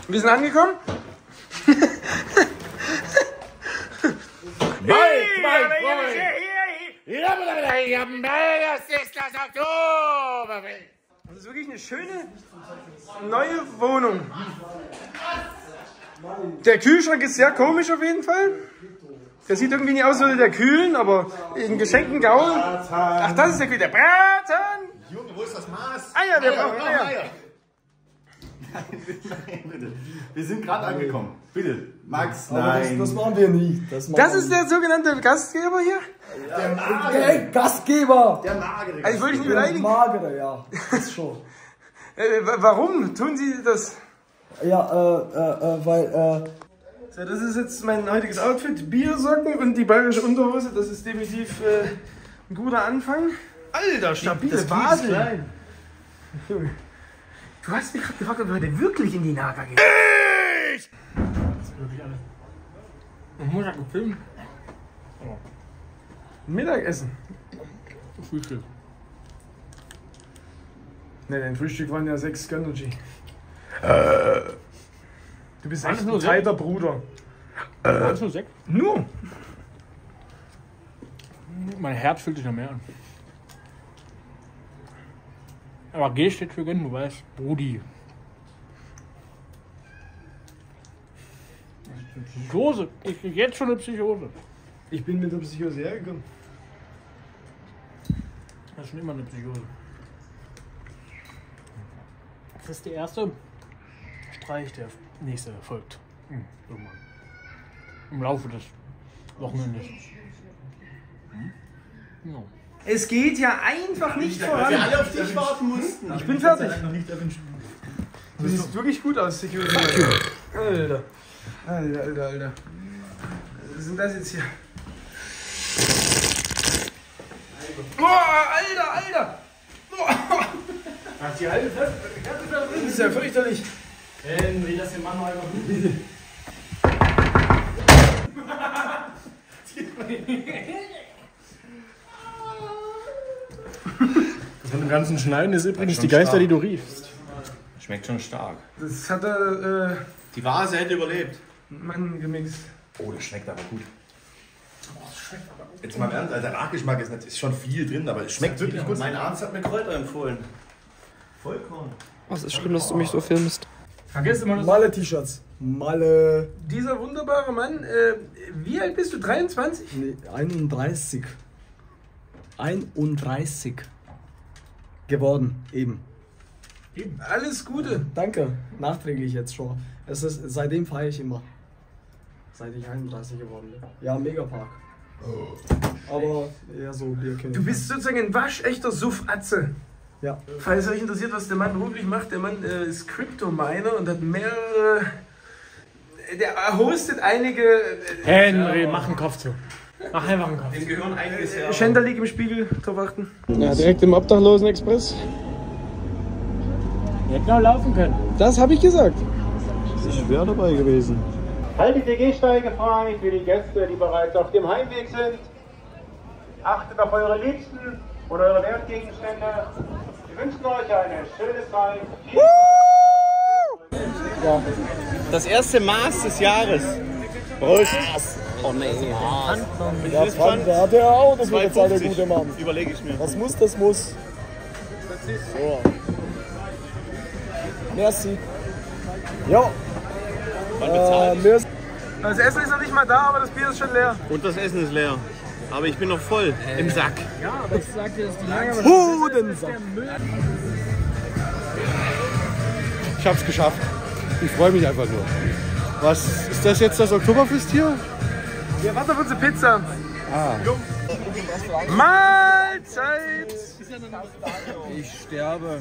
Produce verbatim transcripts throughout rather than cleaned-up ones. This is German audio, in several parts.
Wir sind angekommen. Bald, mein Freund! Das ist das Oktoberfest! Das ist wirklich eine schöne neue Wohnung. Der Kühlschrank ist sehr komisch auf jeden Fall. Der sieht irgendwie nicht aus wie der Kühlen, aber in geschenkten Gaul. Ach, das ist der Kühl, der Braten! Junge, wo ist das Maß? Eier, wir brauchen Eier. Eier. Nein, nein, bitte. Wir sind gerade angekommen. Bitte, Max, nein. Das, das machen wir nie. Das, Das ist der sogenannte Gastgeber hier? Der Magere. Der Gastgeber! Der Magere. Also ich wollte dich nicht Der beleidigen. Magere, ja. Das ist schon. Äh, warum tun Sie das? Ja, äh, äh, äh, weil, äh... So, das ist jetzt mein heutiges Outfit. Biersocken und die bayerische Unterhose. Das ist definitiv äh, ein guter Anfang. Alter, stabile Basel. Du hast mich gerade gefragt, ob wir heute wirklich in die Naga gehen. Ich! Das ist wirklich alles. Ich muss ja gefilmt. Oh. Mittagessen. Frühstück. Ne, dein Frühstück waren ja sechs Gönnergy. Äh. Du bist echt ein tighter Bruder. Äh. Nur sechs? Nur? Mein Herz fühlt sich noch mehr an. Aber G steht für Gönn, du weißt. Brudi. Psychose. Ich krieg jetzt schon eine Psychose. Ich bin mit der Psychose hergekommen. Das ist schon immer eine Psychose. Das ist der erste Streich, der nächste folgt. Hm, irgendwann. Im Laufe des Wochenendes. Hm? Ja. Es geht ja einfach nicht voran. Wir alle auf dich warten mussten. Ich bin fertig. Du siehst wirklich gut aus, Security. Alter. Alter, Alter, Alter. Was ist denn das jetzt hier? Boah, Alter, Alter! Boah. Ach, die halbe Fest. Das ist ja fürchterlich. Henry, das hier machen wir einfach nicht. Von dem ganzen Schneiden ist übrigens die Geister, die du riechst. Schmeckt schon stark. Das hat er, äh, Die Vase hätte überlebt. Mann gemixt. Oh, das schmeckt aber gut. Jetzt mal im Ernst, also der Nachgeschmack ist, nicht, ist schon viel drin, aber es schmeckt wirklich gut. Mein Arzt hat mir Kräuter empfohlen. Vollkorn. Was ist schlimm, dass du mich so filmst? Vergiss immer das. Malle-T-Shirts. Malle. Dieser wunderbare Mann, äh, wie alt bist du? dreiundzwanzig? Nee, einunddreißig. einunddreißig. Geworden, eben. Alles Gute. Danke, nachträglich jetzt schon. Es ist, seitdem feiere ich immer. Seit ich einunddreißig geworden bin. Ja, Megapark. Aber eher so Bierkind. Du bist sozusagen ein waschechter Suff-Atze. Ja. Falls euch interessiert, was der Mann beruflich macht, der Mann äh, ist Crypto-Miner und hat mehrere... Der hostet einige... Äh, Henry, mach einen Kopf zu. Mach einfach einen Kopf. Dem gehören einiges her. Schänder liegt im Spiegel, drauf achten. Ja, direkt im Obdachlosen-Express. Wir hätten auch laufen können. Das habe ich gesagt. Ich wäre dabei gewesen. Haltet die Gehsteige frei für die Gäste, die bereits auf dem Heimweg sind. Achtet auf eure Liebsten und eure Wertgegenstände. Wir wünschen euch eine schöne Zeit. Ja. Das erste Maß des Jahres. Prost. Oh nee. Ja, Frank, der hat ja auch das wird jetzt eine gute Mann. Überlege ich mir. Was muss, das muss. So. Merci. Ja. Äh, merci. Das Essen ist noch nicht mal da, aber das Bier ist schon leer. Und das Essen ist leer. Aber ich bin noch voll im Sack. Ja, aber ich sag dir, dass die Lager... Hodensack. Ich hab's geschafft. Ich freue mich einfach nur. Was ist das jetzt, das Oktoberfest hier? Wir warten auf unsere Pizza. Ah. Mahlzeit! Ich sterbe.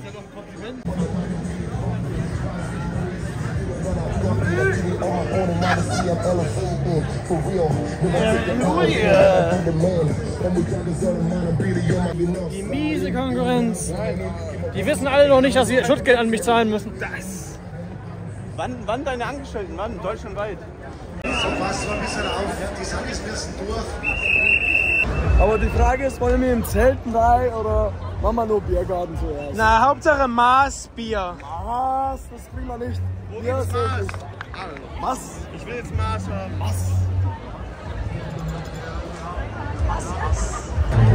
Die miese Konkurrenz. Die wissen alle noch nicht, dass sie Schutzgeld an mich zahlen müssen. Das. Wann, wann deine Angestellten? Wann? Deutschlandweit? So, pass mal ein bisschen auf, die Sache ist ein bisschen durch. Aber die Frage ist, wollen wir im Zelten rein oder machen wir nur Biergarten zuerst? Na, Hauptsache Maßbier. Was? Das kriegen wir nicht. Wo Ja, gibt's sehr Maß? gut. Was? Ich will jetzt Maß haben. Was? Was, was?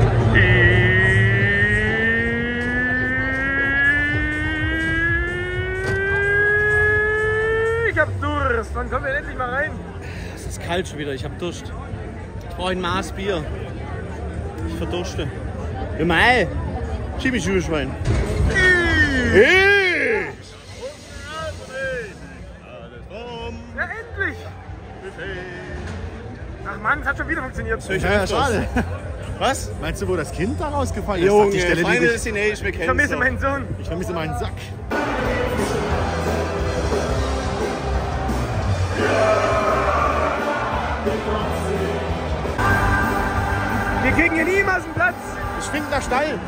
Ich hab Durst. Wann kommen wir endlich mal rein? Es ist kalt schon wieder, ich hab Durst. Ich brauche ein Maß Bier. Ich verdurste. Ja, mei. Chimichurri-Schwein. Ja, endlich! Ach Mann, es hat schon wieder funktioniert. Ja, schade. Was? Meinst du, wo das Kind da rausgefallen ist? Junge, Ach, die Stelle, die Final dich- Destination, wir Ich kennen vermisse meinen Sohn. Ich vermisse meinen Sack. Wir kriegen hier niemals einen Platz. Ich finde da steil.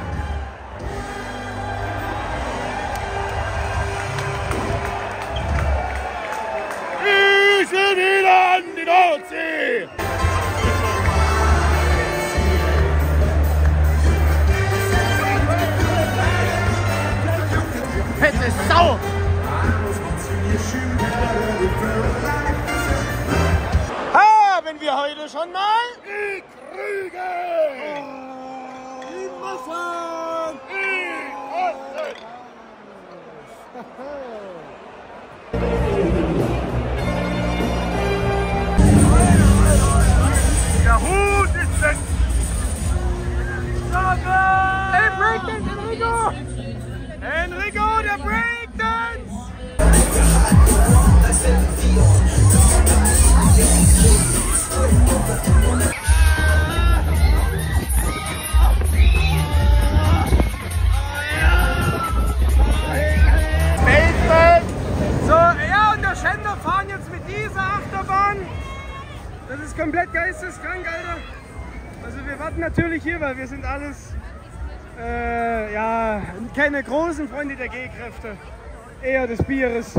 Ich will wieder an die Nordsee. Fette Sau. Haben wir heute schon mal? Die Krüge. Die Massen! Die Osten. Der Hut ist weg! Hey, Breakdance, Enrico! Enrico, der Breakdance! So, er und der Schänder fahren jetzt mit dieser Achterbahn. Das ist komplett geisteskrank, Alter. Also wir warten natürlich hier, weil wir sind alles, äh, ja, keine großen Freunde der G-Kräfte, eher des Bieres.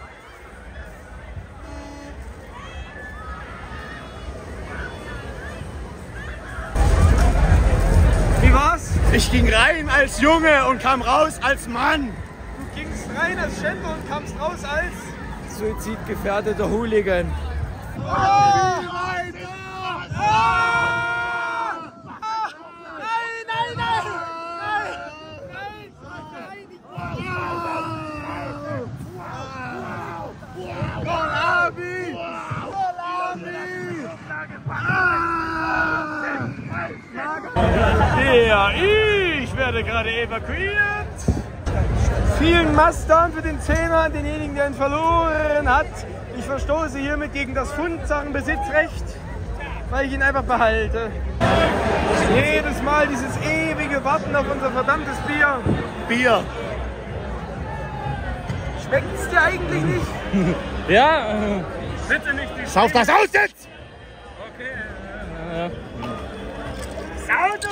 Wie war's? Ich ging rein als Junge und kam raus als Mann. Du gingst rein als Schänder und kamst raus als... Suizidgefährdeter Hooligan. Oh! Ah! Ah! Nein, nein, nein! Nein! Nein! Gol Abi! Gol Abi! Ja, ich werde gerade evakuiert. Vielen Mastern für den Zehner an denjenigen, der ihn verloren hat. Ich verstoße hiermit gegen das Fundsachenbesitzrecht, weil ich ihn einfach behalte. Jedes Mal dieses ewige Warten auf unser verdammtes Bier. Bier. Schmeckt's dir eigentlich nicht? Ja, Bitte nicht die Sauf das aus jetzt! Okay. Sau du!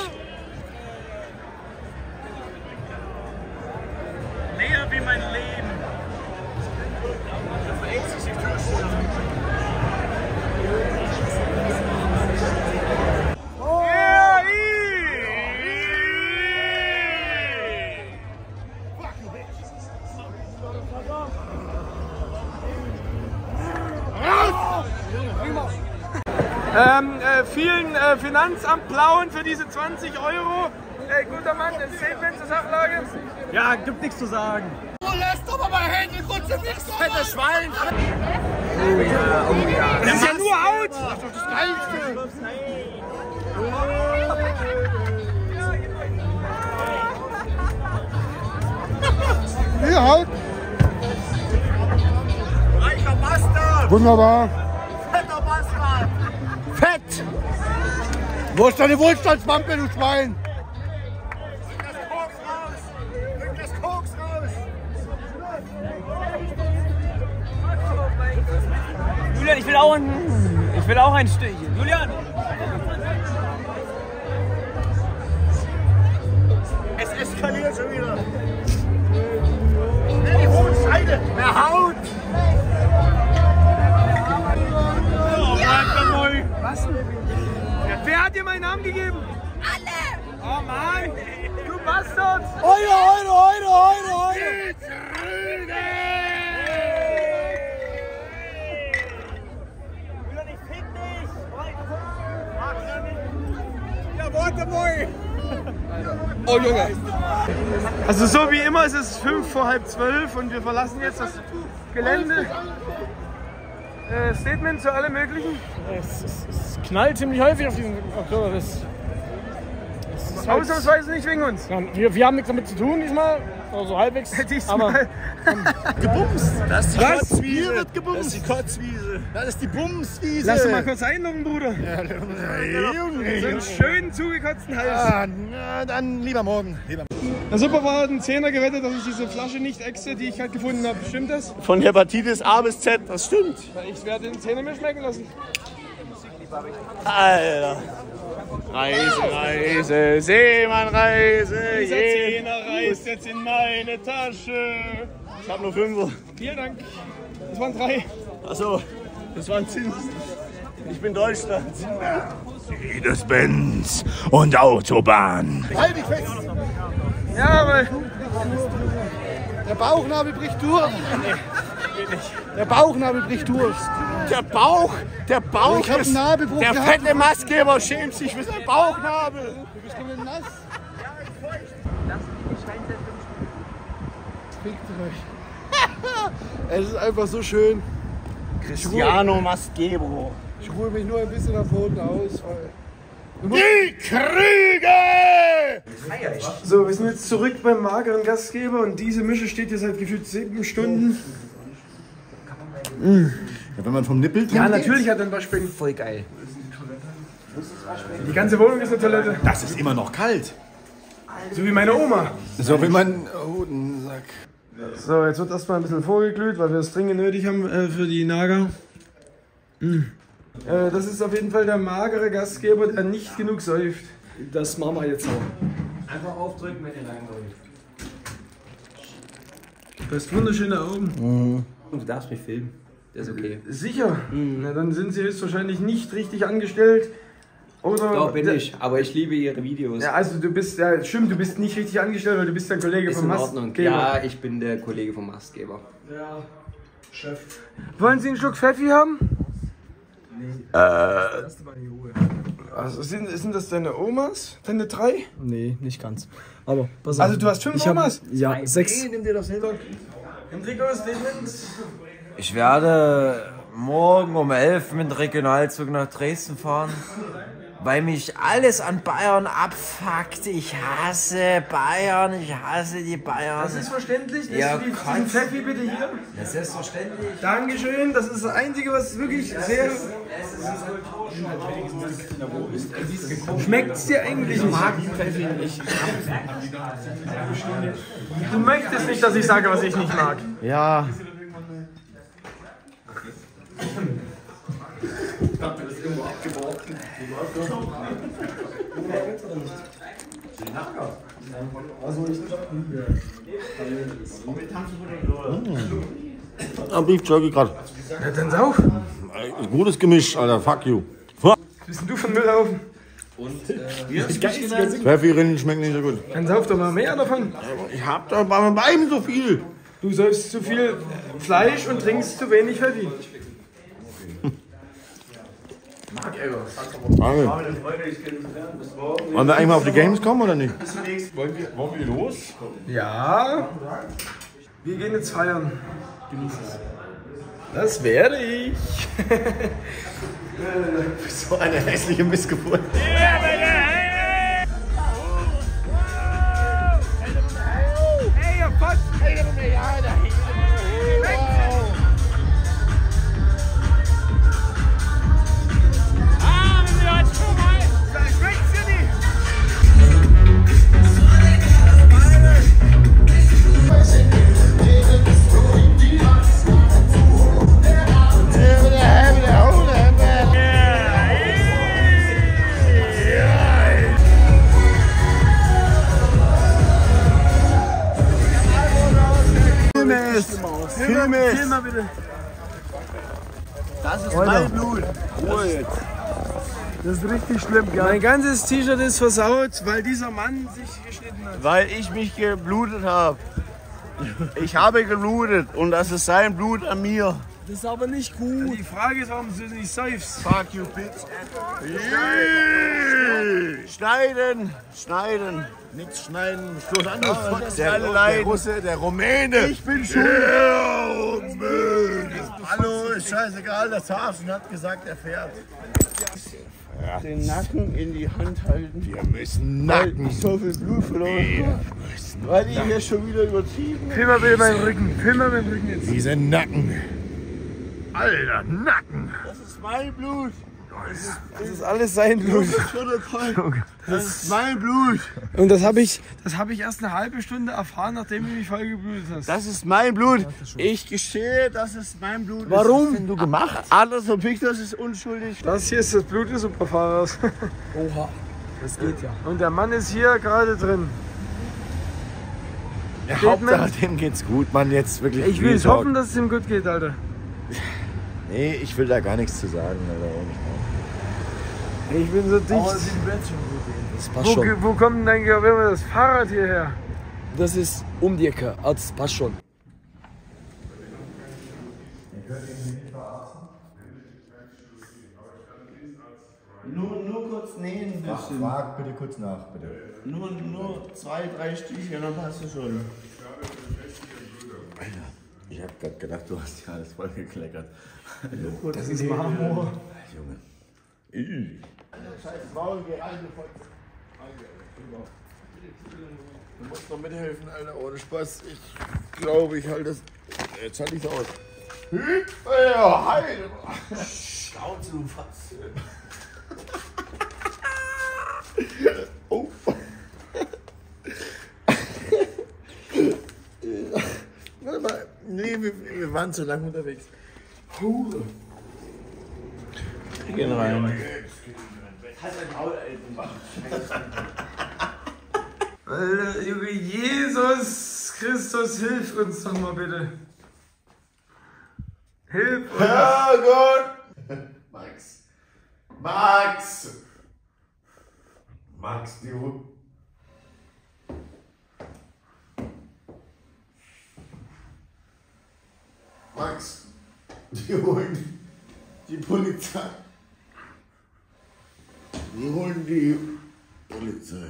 Leer wie mein Leben. Oh. Ja, ähm, äh, vielen äh, Finanzamt-Blauen für diese zwanzig Euro. Äh, guter Mann, ein Statement zur Sachlage? Ja, gibt nichts zu sagen. Du lässt aber mal Hände, kurze Wichser! Fettes Schwein! Oh ja, oh ja. Das ist ja nur Haut! Das ist doch das Geilste! Hier, Haut. Reicher Bastard! Wunderbar. Fetter Bastard! Fett. Wo ist deine Wohlstandswampe, du Schwein? Bring das Koks raus! Bring das Koks raus! Julian, ich will auch ein, ich will auch ein Stückchen. Julian! Es eskaliert schon wieder! Schnell die hohen Scheide! Mehr Haut! Was? Wer hat dir meinen Namen gegeben? Alle! Oh Mann! Du Bastard! Heute, heute, heute, heute, heute! Jawohl! Oh Junge! Also so wie immer ist es fünf vor halb zwölf und wir verlassen jetzt das Gelände. Äh, Statement zu allem Möglichen? Es, es, es knallt ziemlich häufig auf diesem Oktoberfest. Ausnahmsweise nicht wegen uns. Ja, wir, wir haben nichts damit zu tun diesmal, also halbwegs. Diesmal. Gebumst! Das ist die Was? Kotzwiese! Hier wird gebumst! Das ist die Kotzwiese! Das ist die Bumswiese! Lass doch mal kurz einloggen, Bruder. Ja, So einen schönen zugekotzten Hals. ah, na, dann lieber morgen. Lieber. Na super, war ein Zehner gewettet, dass ich diese Flasche nicht exe, die ich halt gefunden habe. Stimmt das? Von Hepatitis A bis Z, das stimmt. Ich werde den Zehner mir schmecken lassen. Alter. Reise, Reise, Seemann-Reise. Dieser Zehner reist jetzt in meine Tasche. Ich hab nur Fünfer. Vielen Dank. Das waren drei. Achso, das waren Zinsen. Ich bin Deutschland. Mercedes-Benz und Autobahn. Halt dich fest! Ja, aber Der Bauchnabel bricht durch. Der Bauchnabel bricht durch. Der Bauch, der Bauch Ich hab ist, einen Nabelbruch der gehabt. fette Mastgeber schämt sich für seinen Bauchnabel. Du bist komplett nass. Fickt euch. Es ist einfach so schön. Cristiano Mastgebo. Ich ruhe mich nur ein bisschen nach vorne aus, weil Die Krüge! so, wir sind jetzt zurück beim mageren Gastgeber und diese Mische steht hier seit gefühlt sieben Stunden. Ja, wenn man vom Nippel trinkt. Ja, natürlich hat er ein Waschbecken. Voll geil. Die ganze Wohnung ist eine Toilette. Das ist immer noch kalt. So wie meine Oma. So wie mein Hodensack. So, jetzt wird erstmal ein bisschen vorgeglüht, weil wir es dringend nötig haben äh, für die Nager. Mm. Äh, das ist auf jeden Fall der magere Gastgeber, der nicht genug säuft. Das machen wir jetzt auch. Einfach aufdrücken, wenn ihr reinläuft. Du hast wunderschöne Augen. Und du darfst mich filmen. Das ist okay. Sicher? Na, dann sind sie höchstwahrscheinlich nicht richtig angestellt. Oder Doch, bin ich. Aber ich liebe ihre Videos. Ja, also du bist, ja, stimmt, du bist nicht richtig angestellt, weil du bist der Kollege Ist vom in Ordnung. Mastgeber. Ja, ich bin der Kollege vom Mastgeber. Ja, Chef. Wollen Sie einen Schluck Pfeffi haben? Äh. Erste Mal in Ruhe. Also sind, sind das deine Omas? Deine drei? Nee, nicht ganz. Aber pass auf. Also du hast fünf Ich hab- Omas? Ja, sechs. Nimm dir das selber. Enrico, Statement. Ich werde morgen um elf mit dem Regionalzug nach Dresden fahren, weil mich alles an Bayern abfuckt. Ich hasse Bayern, ich hasse die Bayern. Das ist verständlich. Ja, Ist die- Gott. diesen Pfeffi bitte hier. Das ist selbstverständlich. Dankeschön. Das ist das Einzige, was wirklich sehr... Schmeckt's dir eigentlich nicht? Du möchtest nicht, dass ich sage, was ich nicht mag. Ja. Am Beef Jerky gerade. Ja, dann sauf. Gutes Gemisch, Alter. Fuck you. Bist denn du von Müllhaufen? Pfeffi-Rinnen schmecken nicht so gut. Dann sauf doch mal mehr davon. Ich hab doch bei beiden so viel. Du säufst zu viel Fleisch und trinkst zu wenig Pfeffi. Danke. Wollen wir eigentlich mal auf die Games kommen oder nicht? Wollen wir, wollen wir los? Ja. Wir gehen jetzt feiern. Das werde ich. So eine hässliche Missgeburt. Hey, ihr Pott! Schmeckt's dir nicht? Film es! Film mal bitte! Das ist mein Blut. Ruhe jetzt! Das ist richtig schlimm, gell? Mein ganzes T-Shirt ist versaut, weil dieser Mann sich geschnitten hat. Weil ich mich geblutet habe. Ich habe geblutet und das ist sein Blut an mir. Das ist aber nicht gut. Ja, die Frage ist, warum du nicht säufst. Fuck you, bitch. Schneiden, schneiden. Nichts schneiden. Schluss an. Oh, der, der Russe, der Rumäne. Ich bin schuld. Hallo, ist scheißegal. Das Hafen hat gesagt, er fährt. Ja. Den Nacken in die Hand halten. Wir müssen Nacken. Weil ich so viel Blut verloren habe. Weil ich hier schon wieder übertrieben habe. Film mal bitte meinen Rücken. Film mal meinen Rücken jetzt. Diese Nacken. Alter, Nacken. Das ist mein Blut. Das ist, das ist alles sein Blut. Das ist mein Blut. Und das habe ich, das hab ich erst eine halbe Stunde erfahren, nachdem du mich voll geblutet hast. Das ist mein Blut. Ich gestehe, das ist mein Blut. Warum? Was hast denn du gemacht? Anders und Victor ist unschuldig. Das hier ist das Blut des Superfahrers. Oha, das geht ja. Und der Mann ist hier gerade drin. Ja, Hauptsache, dem geht's gut, Mann. Jetzt wirklich. Ich will hoffen, dass es ihm gut geht, Alter. Nee, ich will da gar nichts zu sagen, Alter. Ich bin so dicht. Das passt Wo, schon. wo kommt denn eigentlich auch immer das Fahrrad hierher? Das ist um die Ecke. Das passt schon. Nur, nur kurz nähen ein bisschen. Frag bitte kurz nach, bitte. Nur, nur zwei, drei Stiche, dann passt du schon. Alter, ich hab grad gedacht, du hast ja alles voll gekleckert. Das ist Marmor. Junge. Scheiß Maul, geh rein, du Fotze. Du musst noch mithelfen, Alter, ohne Spaß. Ich glaube, ich halte das. Jetzt halte ich es aus. Ja, heil! Schnauze, du Fotze. Oh. Warte mal. Nee, wir, wir waren zu lange unterwegs. Hure. Gehen rein. Halt dein Maul, Alter. Alter, Junge, Jesus Christus, hilf uns doch mal bitte. Hilf uns. Herrgott! Max. Max! Max, die Hund. Max, die holen die Polizei. Die holen die Polizei.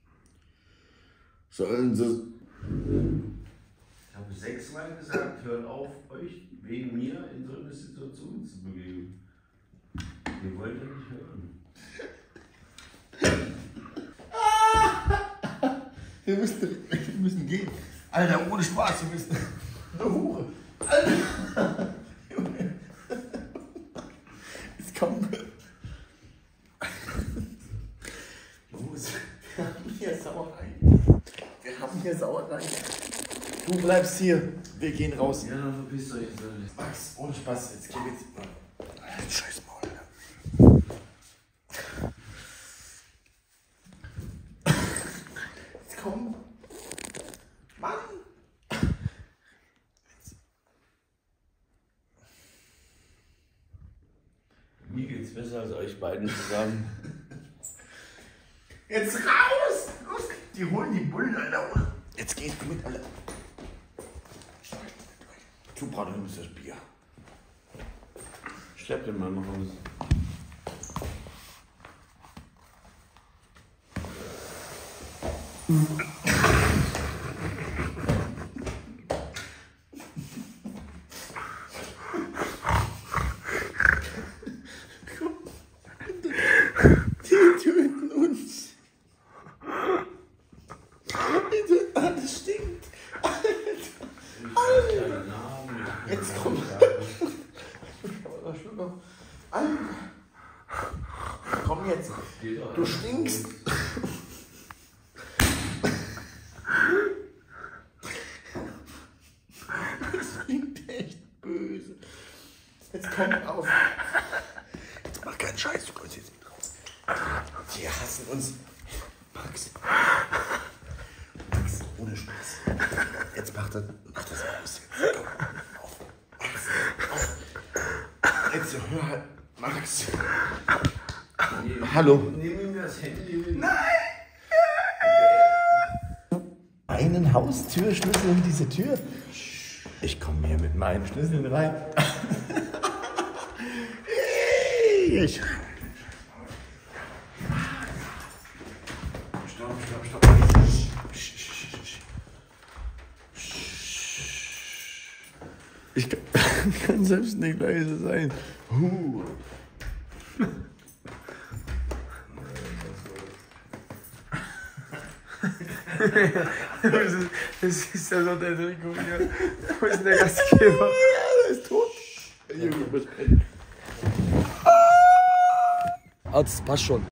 Sollen sie. Ich habe sechsmal gesagt, hört auf, euch wegen mir in so eine Situation zu begeben. Ihr wollt ja nicht hören. Wir müssen, wir müssen gehen. Alter, ohne Spaß, wir müssen. Eine Hure. Alter. Jetzt kommen wir. Los. Wir haben hier Sauerei. Wir haben hier Sauerei. Du bleibst hier. Wir gehen raus. Ja, dann verpisst euch. Max, ohne Spaß. Jetzt geh jetzt. Alter, scheiß Maul, Alter. Jetzt komm. Mann. Mir geht's besser als euch beiden zusammen. Jetzt raus! Los! Die holen die Bullen, Alter. Jetzt gehst du mit, Alter. Du brauchst uns das Bier. Schlepp den mal nach Hause. Die töten uns. Die töten, ah, das stinkt. Alter. Alter. Jetzt komm. Alter. Komm jetzt. Du stinkst. Das klingt echt böse. Jetzt komm auf. Jetzt mach keinen Scheiß, du kommst jetzt mit raus. Die hassen uns. Max. Max, ohne Spaß. Jetzt mach das, mach das aus. Jetzt. Komm, auf. Max, auf. Jetzt hör halt. Max. Hallo. Nehmen wir das Handy mit. Nein! Einen Haustürschlüssel in diese Tür. Ich komme hier mit meinen Schlüsseln rein. Ich. Stopp, stopp, stopp. Ich kann, kann selbst nicht leise sein. Huh. Das ist ja so der Trikot hier. Wo ist denn der Gastgeber? Der ist tot. Ah, das passt schon.